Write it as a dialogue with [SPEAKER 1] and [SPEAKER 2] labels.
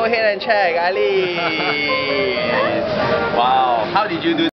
[SPEAKER 1] Go ahead and check, Alice. Wow, how did you do